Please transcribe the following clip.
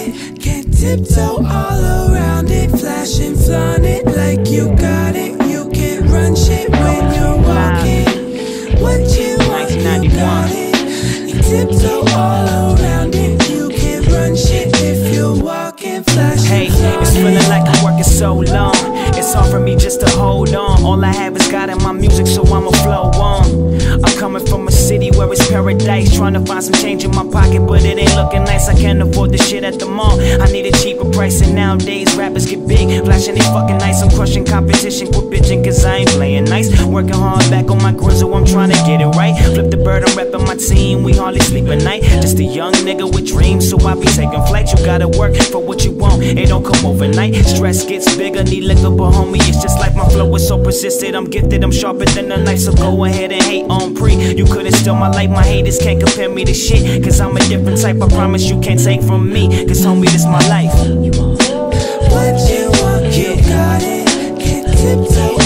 it. Can't tiptoe all around it. Flash and flaunt it like you got it. You can't run shit when you're walking. What you want, you got it. You tiptoe all around it. You can't run shit if you're walking. Flash and flaunt it. It's feeling like I'm working so long. It's hard for me just to hold on. All I have is God in my music, so I'ma flow on. I'm coming from a city where it's paradise. Trying to find some change in my pocket, but it ain't looking nice. I can't afford the shit at the mall. I need a cheaper price, and nowadays rappers get big, flashing they fucking nice. I'm crushing competition, quit bitching, cause I ain't playing nice. Working hard back on my grizzle, I'm trying to get it right. Flip the bird, I'm repping my team, we hardly sleep at night. Just a young nigga with dreams, so I be taking flight. You gotta work for what you want, it don't come overnight. Stress gets bigger, need liquor, but homie, it's just like my flow is so persistent. I'm gifted, I'm sharper than the knife, so go ahead and hate on pre. You couldn't steal my life, my haters can't compare me to shit, cause I'm a different type, I promise you can't take from me, cause homie, this my life. What you want, you got it. Can't tiptoe